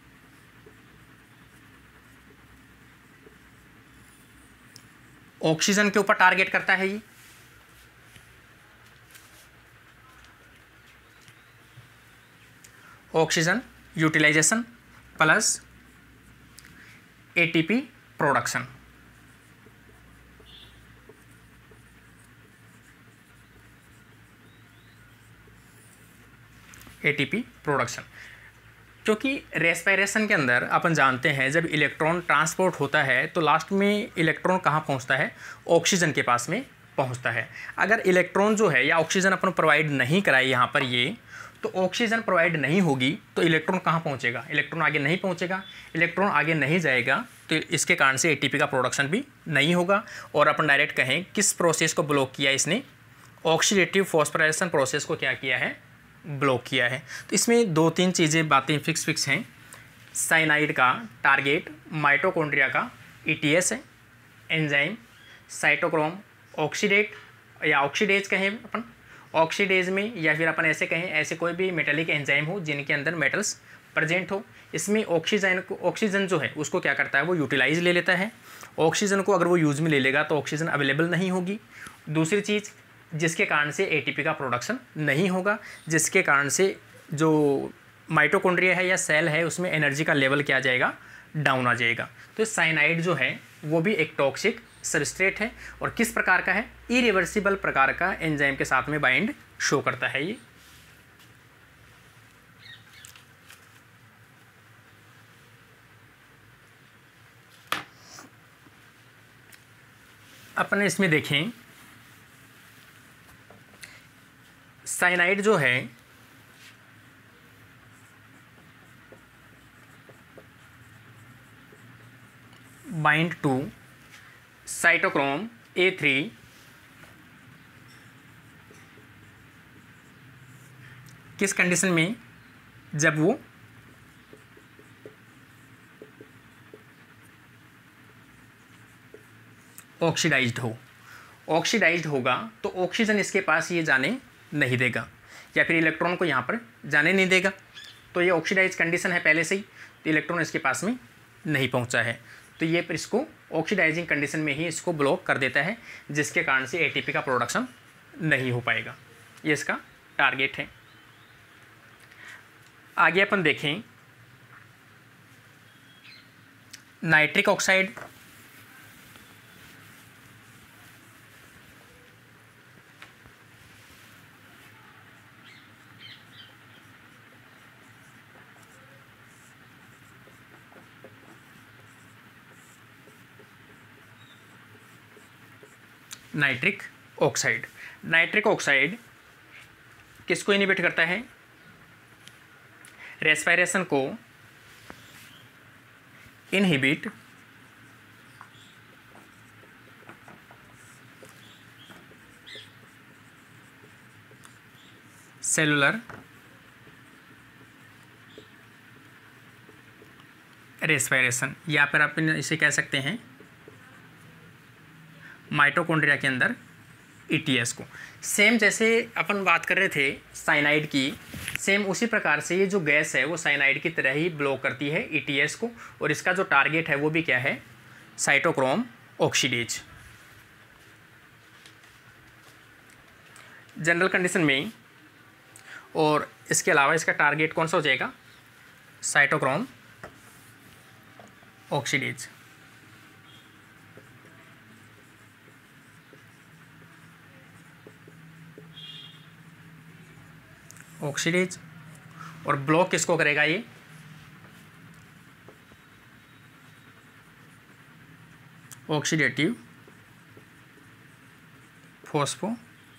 ऑक्सीजन के ऊपर टारगेट करता है। ये oxygen utilisation plus ATP production. ATP production, क्योंकि रेस्पिरेशन के अंदर अपन जानते हैं जब इलेक्ट्रॉन ट्रांसपोर्ट होता है तो लास्ट में इलेक्ट्रॉन कहाँ पहुंचता है, ऑक्सीजन के पास में पहुंचता है। अगर इलेक्ट्रॉन जो है या ऑक्सीजन अपन प्रोवाइड नहीं कराए यहाँ पर ये, तो ऑक्सीजन प्रोवाइड नहीं होगी तो इलेक्ट्रॉन कहाँ पहुँचेगा, इलेक्ट्रॉन आगे नहीं पहुँचेगा, इलेक्ट्रॉन आगे नहीं जाएगा तो इसके कारण से एटीपी का प्रोडक्शन भी नहीं होगा। और अपन डायरेक्ट कहें किस प्रोसेस को ब्लॉक किया इसने, ऑक्सीडेटिव फॉस्फोराइलेशन प्रोसेस को क्या किया है, ब्लॉक किया है। तो इसमें दो तीन चीज़ें बातें फिक्स फिक्स हैं। साइनाइड का टारगेट माइटोकॉन्ड्रिया का ईटीएस है, एंजाइम साइटोक्रोम ऑक्सीडेट या ऑक्सीडेज कहें अपन, ऑक्सीडेज में, या फिर अपन ऐसे कहें ऐसे कोई भी मेटेलिक एंजाइम हो जिनके अंदर मेटल्स प्रेजेंट हो। इसमें ऑक्सीजन को ऑक्सीजन जो है उसको क्या करता है, वो यूटिलाइज ले लेता है। ऑक्सीजन को अगर वो यूज़ में ले लेगा तो ऑक्सीजन अवेलेबल नहीं होगी। दूसरी चीज़ जिसके कारण से एटीपी का प्रोडक्शन नहीं होगा, जिसके कारण से जो माइटोकॉन्ड्रिया है या सेल है उसमें एनर्जी का लेवल क्या आ जाएगा, डाउन आ जाएगा। तो साइनाइड जो है वो भी एक टॉक्सिक सबस्ट्रेट है और किस प्रकार का है, इरिवर्सिबल प्रकार का एंजाइम के साथ में बाइंड शो करता है ये। अपन इसमें देखें साइनाइड जो है bind to cytochrome A three किस कंडीशन में, जब वो ऑक्सीडाइज्ड हो। ऑक्सीडाइज्ड होगा तो ऑक्सीजन इसके पास ये जाने नहीं देगा या फिर इलेक्ट्रॉन को यहाँ पर जाने नहीं देगा। तो ये ऑक्सीडाइज कंडीशन है पहले से ही, तो इलेक्ट्रॉन इसके पास में नहीं पहुँचा है, तो ये फिर इसको ऑक्सीडाइजिंग कंडीशन में ही इसको ब्लॉक कर देता है, जिसके कारण से एटीपी का प्रोडक्शन नहीं हो पाएगा। ये इसका टारगेट है। आगे अपन देखें nitric oxide, nitric oxide. Nitric oxide किसको इनहिबिट करता है, रेस्पिरेशन को इनहिबिट सेलुलर रेस्पिरेशन, या फिर आप इसे कह सकते हैं माइटोकॉन्ड्रिया के अंदर ईटीएस को। सेम जैसे अपन बात कर रहे थे साइनाइड की, सेम उसी प्रकार से ये जो गैस है वो साइनाइड की तरह ही ब्लॉक करती है ईटीएस को, और इसका जो टारगेट है वो भी क्या है, साइटोक्रोम ऑक्सीडेज। जनरल कंडीशन में, और इसके अलावा इसका टारगेट कौन सा हो जाएगा, साइटोक्रोम ऑक्सीडेज। ऑक्सीडेज, और ब्लॉक किसको करेगा ये, ऑक्सीडेटिव फॉस्फो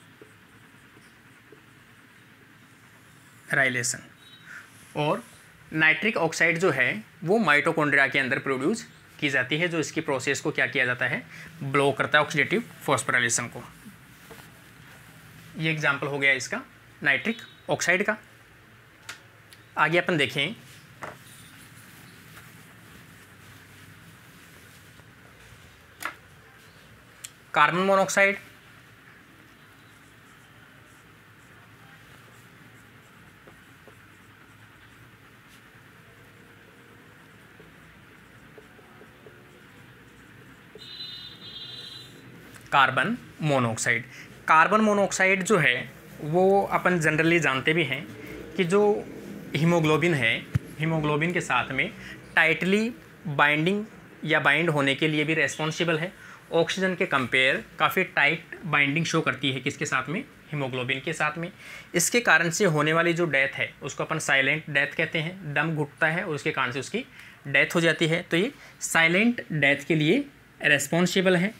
राइलेशन। और नाइट्रिक ऑक्साइड जो है वो माइटोकॉन्ड्रिया के अंदर प्रोड्यूस की जाती है, जो इसकी प्रोसेस को क्या किया जाता है, ब्लॉक करता है ऑक्सीडेटिव फॉस्फोराइलेशन को। ये एग्जांपल हो गया इसका नाइट्रिक ऑक्साइड का। आगे अपन देखें carbon monoxide. Carbon monoxide carbon monoxide जो है वो अपन जनरली जानते भी हैं कि जो हीमोग्लोबिन है, हीमोग्लोबिन के साथ में टाइटली बाइंडिंग या बाइंड होने के लिए भी रेस्पॉन्सिबल है। ऑक्सीजन के कंपेयर काफ़ी टाइट बाइंडिंग शो करती है किसके साथ में, हीमोग्लोबिन के साथ में। इसके कारण से होने वाली जो डेथ है उसको अपन साइलेंट डेथ कहते हैं। दम घुटता है और उसके कारण से उसकी डेथ हो जाती है, तो ये साइलेंट डेथ के लिए रेस्पॉन्सिबल है।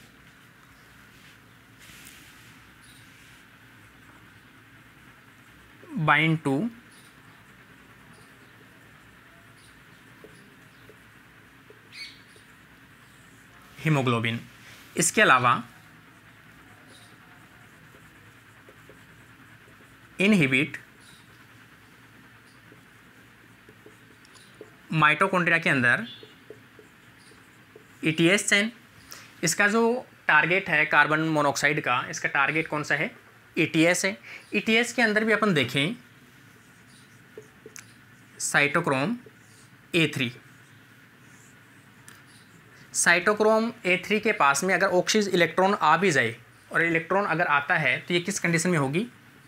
Bind to haemoglobin. इसके अलावा इनहिबिट माइटोकॉन्ड्रिया के अंदर ईटीएस चेन। इसका जो टारगेट है कार्बन मोनोऑक्साइड का, इसका टारगेट कौन सा है? ईटीएस है। ईटीएस के अंदर भी अपन देखें cytochrome A three. Cytochrome A three के पास में अगर ऑक्सीज इलेक्ट्रॉन आ भी जाए, और इलेक्ट्रॉन अगर आता है तो ये किस कंडीशन में होगी?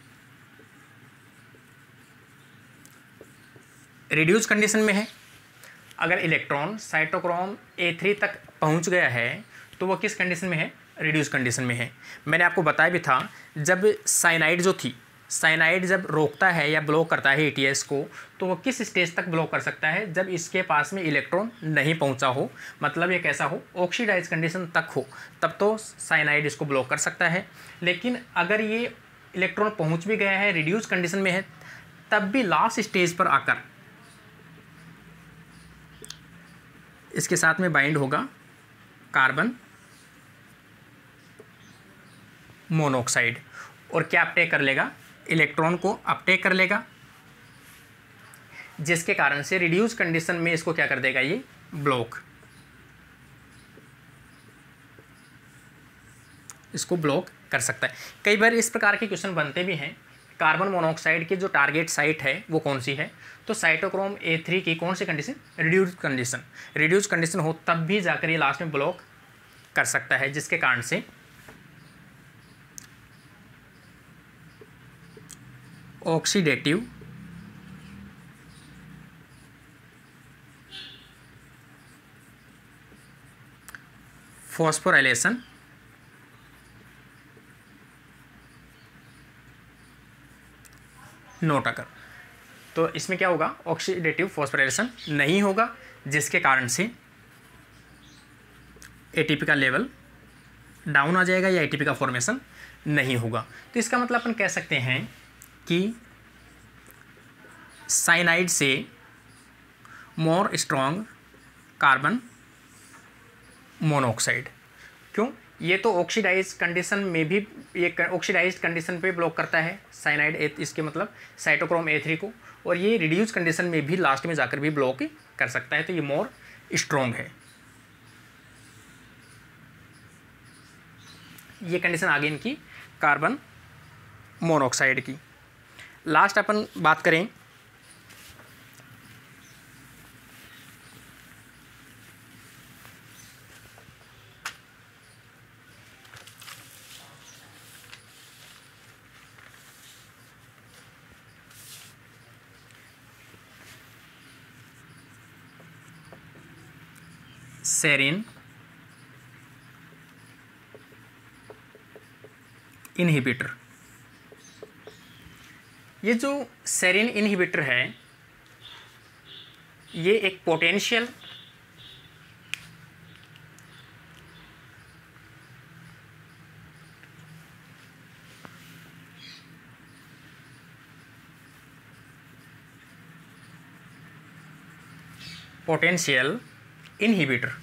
रिड्यूस कंडीशन में है। अगर इलेक्ट्रॉन साइटोक्रोम ए थ्री तक पहुंच गया है तो वो किस कंडीशन में है? रिड्यूस कंडीशन में है। मैंने आपको बताया भी था, जब साइनाइड जो थी, साइनाइड जब रोकता है या ब्लॉक करता है ईटीएस को, तो वो किस स्टेज तक ब्लॉक कर सकता है? जब इसके पास में इलेक्ट्रॉन नहीं पहुंचा हो, मतलब ये कैसा हो? ऑक्सीडाइज कंडीशन तक हो, तब तो साइनाइड इसको ब्लॉक कर सकता है। लेकिन अगर ये इलेक्ट्रॉन पहुंच भी गया है, रिड्यूस कंडीशन में है, तब भी लास्ट स्टेज पर आकर इसके साथ में बाइंड होगा कार्बन मोनोऑक्साइड, और क्या अपटेक कर लेगा? इलेक्ट्रॉन को अपटेक कर लेगा, जिसके कारण से रिड्यूस कंडीशन में इसको क्या कर देगा? ये ब्लॉक, इसको ब्लॉक कर सकता है। कई बार इस प्रकार के क्वेश्चन बनते भी हैं, कार्बन मोनोऑक्साइड की जो टारगेट साइट है वो कौन सी है? तो साइटोक्रोम ए थ्री की कौन सी condition? Reduce condition. Reduce condition हो तब भी जाकर ये लास्ट में ब्लॉक कर सकता है, जिसके कारण से ऑक्सीडेटिव फॉस्फोराइलेशन नोट अकर। तो इसमें क्या होगा? ऑक्सीडेटिव फॉस्फोराइलेशन नहीं होगा, जिसके कारण से एटीपी का लेवल डाउन आ जाएगा या एटीपी का फॉर्मेशन नहीं होगा। तो इसका मतलब अपन कह सकते हैं कि साइनाइड से मोर स्ट्रॉन्ग कार्बन मोनोऑक्साइड। क्यों? ये तो ऑक्सीडाइज कंडीशन में भी, ये ऑक्सीडाइज कंडीशन पे ब्लॉक करता है साइनाइड ए, इसके मतलब साइटोक्रोम ए थ्री को, और ये रिड्यूस कंडीशन में भी लास्ट में जाकर भी ब्लॉक कर सकता है, तो ये मोर स्ट्रॉन्ग है। ये कंडीशन आ गई इनकी कार्बन मोनोऑक्साइड की। लास्ट अपन बात करें सेरिन इनहिबिटर। ये जो सेरिन इनहिबिटर है, ये एक पोटेंशियल पोटेंशियल इनहिबिटर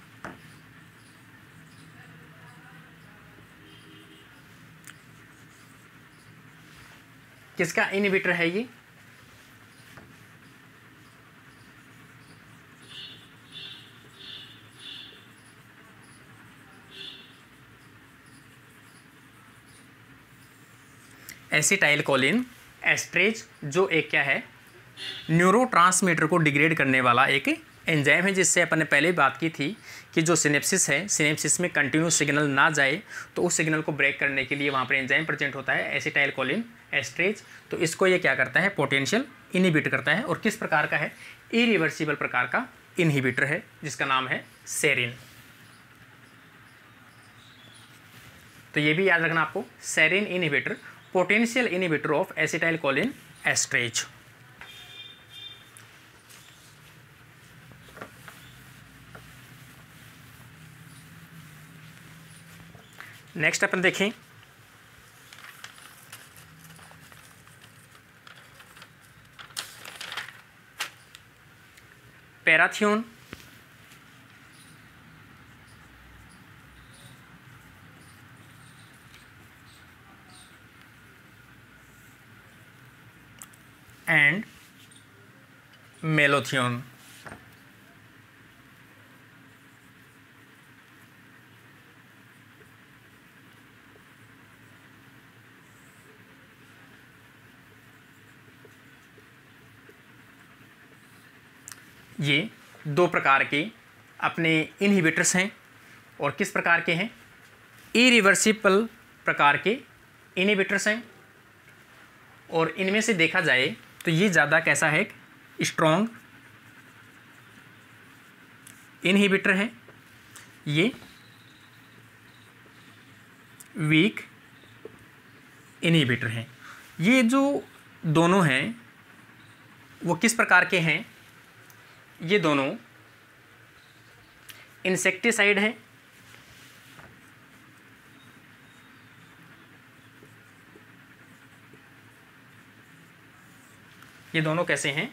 किसका इनहिबिटर है? ये एसिटाइलकोलिन एस्ट्रेज, जो एक क्या है? न्यूरोट्रांसमीटर को डिग्रेड करने वाला एक एंजाइम है, जिससे अपन ने पहले बात की थी कि जो सिनेप्सिस है, सिनेप्सिस में कंटिन्यूस सिग्नल ना जाए तो उस सिग्नल को ब्रेक करने के लिए वहाँ पर एंजाइम प्रेजेंट होता है एसिटाइलकोलिन एस्ट्रेज। तो इसको ये क्या करता है? पोटेंशियल इनहिबिट करता है। और किस प्रकार का है? इरिवर्सिबल प्रकार का इनहिबिटर है, जिसका नाम है सेरिन। तो ये भी याद रखना आपको, serine inhibitor, potential inhibitor of acetylcholine esterase. Next अपन देखें पैराथियोन एंड मेलोथियोन। ये दो प्रकार के अपने इनहिबिटर्स हैं और किस प्रकार के हैं, इरिवर्सिबल प्रकार के इनहिबिटर्स हैं। और इनमें से देखा जाए तो ये ज़्यादा कैसा है, स्ट्रॉन्ग इनहिबिटर है, ये वीक इनहिबिटर हैं। ये जो दोनों हैं वो किस प्रकार के हैं, ये दोनों इंसेक्टिसाइड है, ये दोनों कैसे हैं,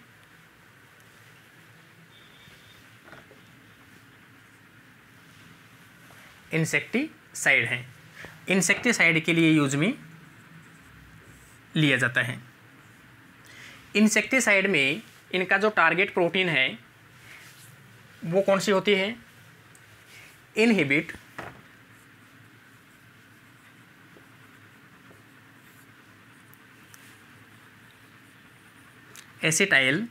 इंसेक्टिसाइड हैं। इंसेक्टिसाइड के लिए यूज में लिया जाता है। इंसेक्टिसाइड में इनका जो टारगेट प्रोटीन है वो कौन सी होती है, इनहिबिट एसिटाइल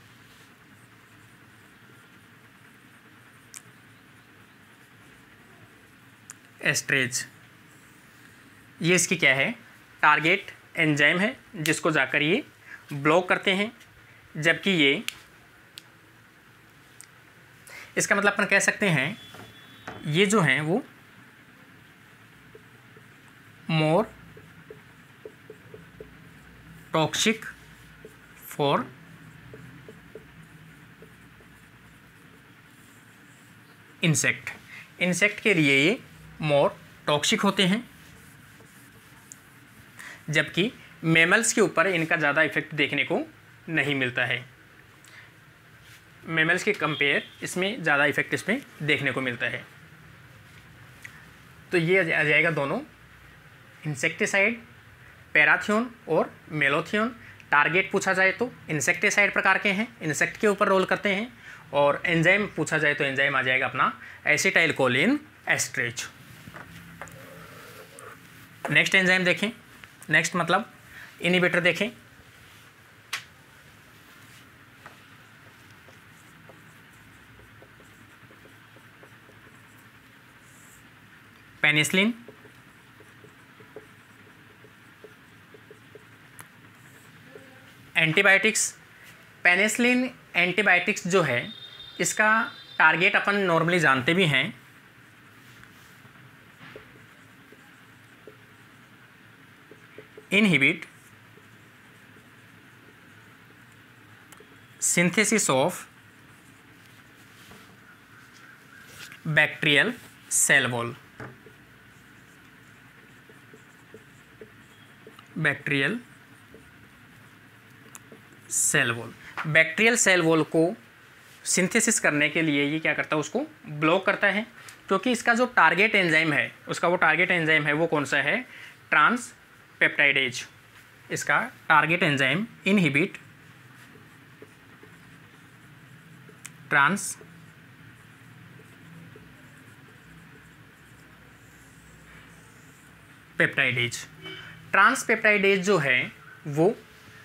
एस्ट्रेज। ये इसकी क्या है, टारगेट एंजाइम है जिसको जाकर ये ब्लॉक करते हैं। जबकि ये इसका मतलब अपन कह सकते हैं ये जो हैं वो more toxic for insect. Insect के लिए ये मोर टॉक्सिक होते हैं, जबकि मैमल्स के ऊपर इनका ज़्यादा इफेक्ट देखने को नहीं मिलता है। मैमल्स के कंपेयर इसमें ज़्यादा इफेक्ट इसमें देखने को मिलता है। तो ये आ जाएगा दोनों इंसेक्टिसाइड, पैराथियोन और मेलोथियोन। टारगेट पूछा जाए तो इंसेक्टिसाइड प्रकार के हैं, इंसेक्ट के ऊपर रोल करते हैं। और एंजाइम पूछा जाए तो एंजाइम आ जाएगा अपना acetyl choline esterase. Next enzyme देखें, नेक्स्ट मतलब इनहिबिटर देखें। Penicillin, antibiotics. पेनिसिलिन एंटीबायोटिक्स जो है इसका टारगेट अपन नॉर्मली जानते भी हैं, inhibit synthesis of bacterial cell wall. Bacterial cell wall bacterial cell wall को सिंथेसिस करने के लिए ये क्या करता है, उसको ब्लॉक करता है। क्योंकि इसका जो टारगेट एंजाइम है, उसका वो टारगेट एंजाइम है वो कौन सा है, ट्रांस पेप्टाइडेज। इसका target enzyme inhibit transpeptidase. Transpeptidase जो है वो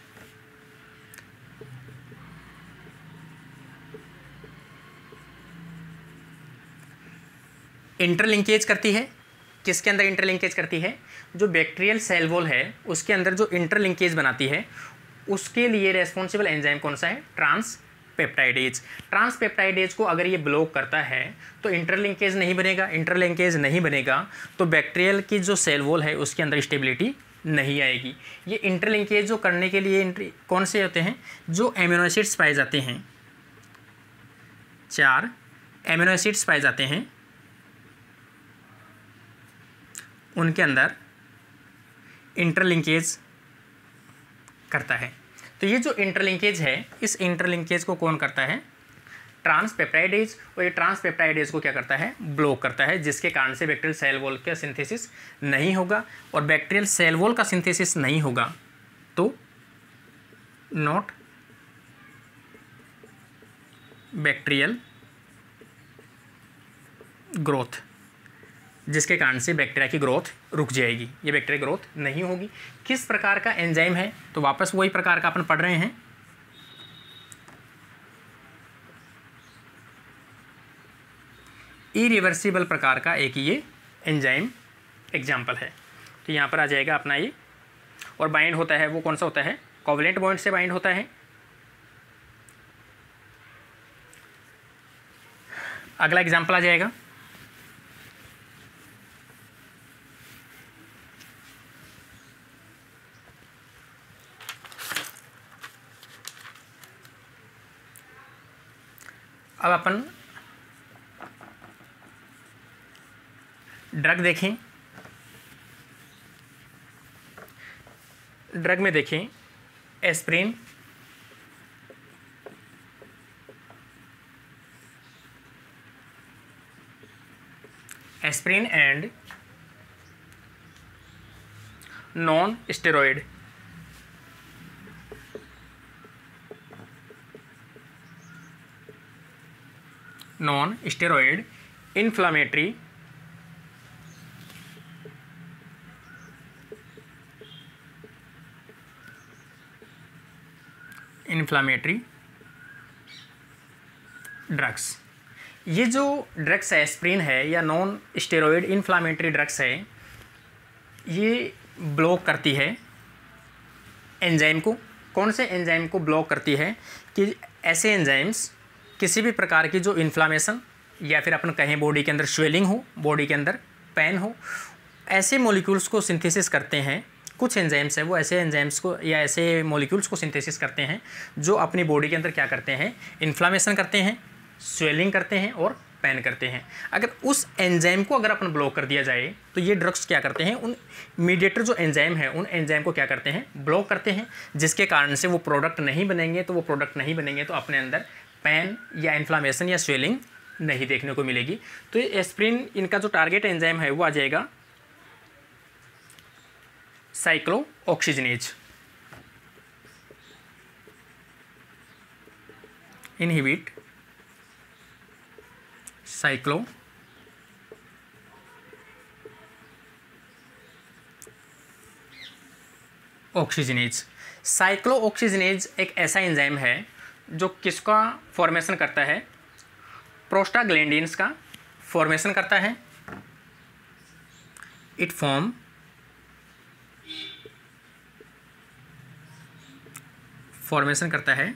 इंटरलिंकेज करती है। किसके अंदर इंटरलिंकेज करती है, जो बैक्टीरियल सेल वॉल है उसके अंदर जो इंटरलिंकेज बनाती है उसके लिए रेस्पॉन्सिबल एंजाइम कौन सा है, ट्रांस पेप्टाइडेज। ट्रांस पेप्टाइडेज को अगर ये ब्लॉक करता है तो इंटरलिंकेज नहीं बनेगा। इंटरलिंकेज नहीं बनेगा तो बैक्टीरियल की जो सेल वॉल है उसके अंदर स्टेबिलिटी नहीं आएगी। ये इंटरलिंकेज जो करने के लिए कौन से होते हैं, जो एमिनो एसिड्स पाए जाते हैं, चार एमिनो एसिड्स पाए जाते हैं उनके अंदर इंटरलिंकेज करता है। तो ये जो इंटरलिंकेज है, इस इंटरलिंकेज को कौन करता है, ट्रांस पेप्टाइडेज। और ये ट्रांस पेप्टाइडेज को क्या करता है, ब्लॉक करता है, जिसके कारण से बैक्टीरियल सेल वॉल का सिंथेसिस नहीं होगा। और बैक्टीरियल सेल वॉल का सिंथेसिस नहीं होगा तो नॉट बैक्टीरियल ग्रोथ, जिसके कारण से बैक्टीरिया की ग्रोथ रुक जाएगी, ये बैक्टीरिया ग्रोथ नहीं होगी। किस प्रकार का एंजाइम है, तो वापस वही प्रकार का अपन पढ़ रहे हैं, इरिवर्सिबल प्रकार का एक ये एंजाइम एग्जाम्पल है। तो यहाँ पर आ जाएगा अपना ये, और बाइंड होता है वो कौन सा होता है, कोवलेंट बॉन्ड से बाइंड होता है। अगला एग्जाम्पल आ जाएगा अब अपन ड्रग देखें। ड्रग में देखें aspirin, aspirin and non steroid, non steroid inflammatory inflammatory drugs. ये जो ड्रग्स है एस्प्रिन है या नॉन स्टेरॉइड इन्फ्लामेटरी ड्रग्स है, ये ब्लॉक करती है एंजाइम को। कौन से एंजाइम को ब्लॉक करती है कि ऐसे एंजाइम्स किसी भी प्रकार की जो इन्फ्लामेशन या फिर अपन कहें बॉडी के अंदर स्वेलिंग हो, बॉडी के अंदर पेन हो, ऐसे मॉलिक्यूल्स को सिंथेसिस करते हैं। कुछ एंजाइम्स हैं वो ऐसे एंजाइम्स को या ऐसे मॉलिक्यूल्स को सिंथेसिस करते हैं जो अपनी बॉडी के अंदर क्या करते हैं, इन्फ्लामेशन करते हैं, स्वेलिंग करते हैं और पेन करते हैं। अगर उस एंजाइम को अगर अपन ब्लॉक कर दिया जाए तो ये ड्रग्स क्या करते हैं, उन मीडिएटर जो एंजाइम है उन एंजाइम को क्या करते हैं, ब्लॉक करते हैं, जिसके कारण से वो प्रोडक्ट नहीं बनेंगे। तो वो प्रोडक्ट नहीं बनेंगे तो अपने अंदर पेन या इन्फ्लामेशन या स्वेलिंग नहीं देखने को मिलेगी। तो ये एस्प्रिन, इनका जो टारगेट एंजाइम है वो आ जाएगा cyclooxygenase, inhibit cyclooxygenase. Cyclooxygenase एक ऐसा एंजाइम है जो किसका फॉर्मेशन करता है, प्रोस्टाग्लैंडिन्स का फॉर्मेशन करता है। इट फॉर्म फॉर्मेशन करता है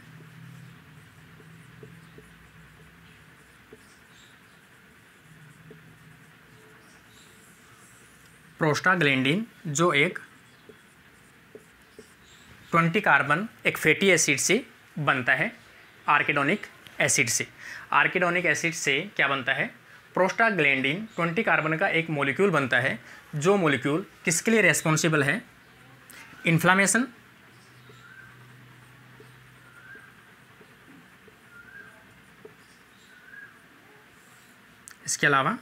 प्रोस्टाग्लैंडिन, जो एक ट्वेंटी कार्बन एक फैटी एसिड से बनता है, आर्किडोनिक एसिड से। आर्किडोनिक एसिड से क्या बनता है, प्रोस्टाग्लैंडिन ट्वेंटी कार्बन का एक मॉलिक्यूल बनता है, जो मॉलिक्यूल किसके लिए रेस्पॉन्सिबल है, इन्फ्लामेशन, इसके अलावा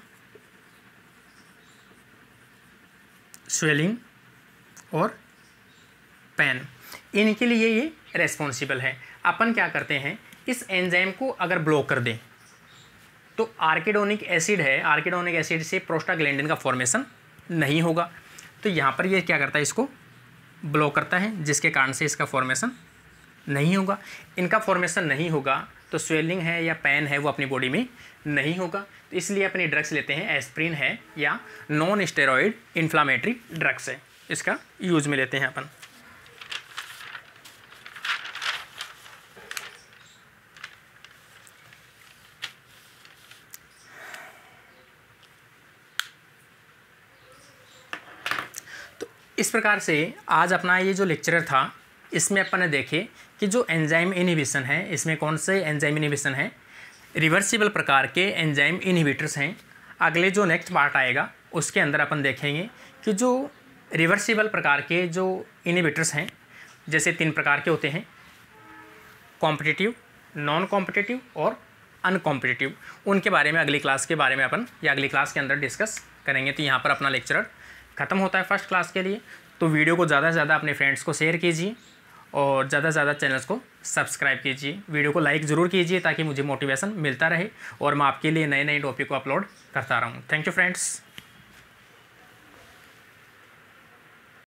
स्वेलिंग और पेन, इनके लिए ये रेस्पॉन्सिबल है। अपन क्या करते हैं, इस एंजाइम को अगर ब्लॉक कर दें तो आर्किडोनिक एसिड है, आर्किडोनिक एसिड से प्रोस्टाग्लैंडिन का फॉर्मेशन नहीं होगा। तो यहाँ पर ये क्या करता है, इसको ब्लॉक करता है, जिसके कारण से इसका फॉर्मेशन नहीं होगा। इनका फॉर्मेशन नहीं होगा तो स्वेलिंग है या पेन है वो अपनी बॉडी में नहीं होगा। तो इसलिए अपनी ड्रग्स लेते हैं, एस्प्रिन है या नॉन स्टेरॉइड इन्फ्लामेटरी ड्रग्स है, इसका यूज में लेते हैं अपन। तो इस प्रकार से आज अपना ये जो लेक्चरर था, इसमें अपन ने देखे कि जो एंजाइम इनहिबिशन है, इसमें कौन से एंजाइम इनहिबिशन है, रिवर्सिबल प्रकार के एंजाइम इनहिबिटर्स हैं। अगले जो नेक्स्ट पार्ट आएगा उसके अंदर अपन देखेंगे कि जो रिवर्सिबल प्रकार के जो इनहिबिटर्स हैं, जैसे तीन प्रकार के होते हैं, कॉम्पिटिटिव, नॉन कॉम्पिटिटिव और अनकॉम्पिटिटिव, उनके बारे में अगली क्लास के बारे में अपन या अगली क्लास के अंदर डिस्कस करेंगे। तो यहाँ पर अपना लेक्चर ख़त्म होता है फर्स्ट क्लास के लिए। तो वीडियो को ज़्यादा से ज़्यादा अपने फ्रेंड्स को शेयर कीजिए और ज़्यादा से ज़्यादा चैनल्स को सब्सक्राइब कीजिए, वीडियो को लाइक ज़रूर कीजिए ताकि मुझे मोटिवेशन मिलता रहे और मैं आपके लिए नए नए टॉपिक को अपलोड करता रहूँ। Thank you friends.